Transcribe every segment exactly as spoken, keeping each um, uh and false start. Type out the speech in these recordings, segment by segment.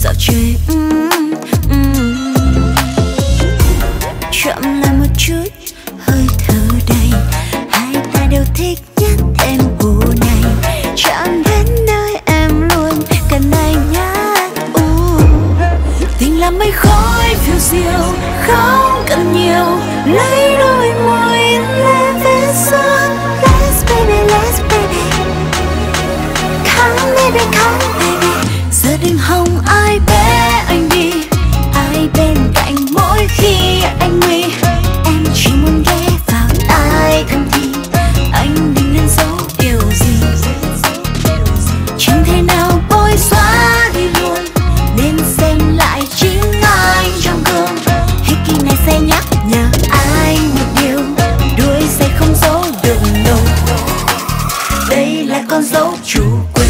dạo chơi. mm, mm. Chậm lại một chút, hơi thở đầy, hai ta đều thích nhất em hồ này. Chạm đến nơi em luôn cần anh nhát. uh. Tình là mây khói phiêu diêu, không cần nhiều, lấy đôi môi in lên vết son. Let's baby, let's baby, come baby, come baby. Giờ đừng hòng ai bé anh đi, ai bên cạnh mỗi khi anh nguy. Em chỉ muốn ghé vào tai thầm thì anh đừng nên giấu điều gì. Chẳng thể nào bôi xóa đi luôn, nên xem lại chính anh trong gương. Hickey này sẽ nhắc nhở anh một điều, đuôi giày không giấu được đâu. Đây là con dấu chủ quyền.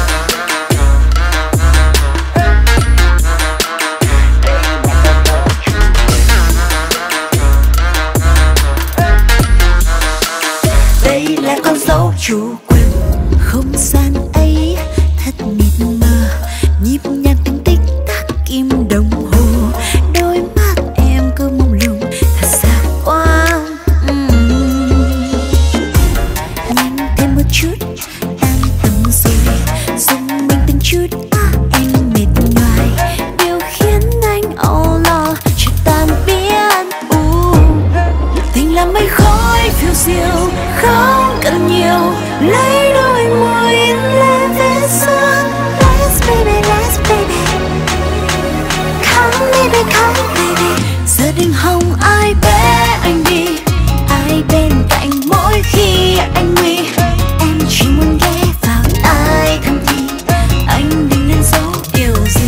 Đây là con dấu chủ quyền. Không gian ấy thật mịt mờ, nhịp nhàng tiếng tích tắc kim đồng hồ. Đôi mắt em cứ mông lung thật xa quá. uhm. Nhanh thêm một chút, tan tầm rồi, dùng mình từng chút. À, em mệt nhoài, điều khiến anh âu lo chưa tan biến. uh. Tình là mây khói phiêu diêu, không cần nhiều, lấy đôi môi in lên vết son. Let's baby, let's baby, come baby, come baby. Giờ đừng hòng ai bé anh đi, ai bên cạnh mỗi khi anh nguy. Em chỉ muốn ghé vào tai thầm thì anh đừng nên giấu điều gì.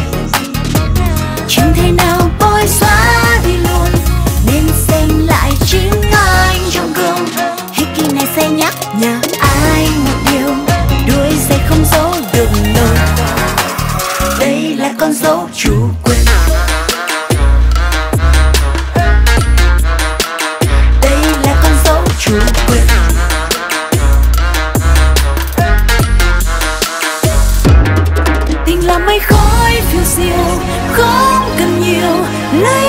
Chẳng thể nào bôi xóa đi luôn, nên xem lại chính anh trong gương. Hickey này sẽ nhắc nhở anh một điều, đuôi giày không giấu được đâu. Đây là con dấu chủ quyền. Đây là con dấu chủ quyền. Tình là mây khói phiêu diêu, không cần nhiều, lấy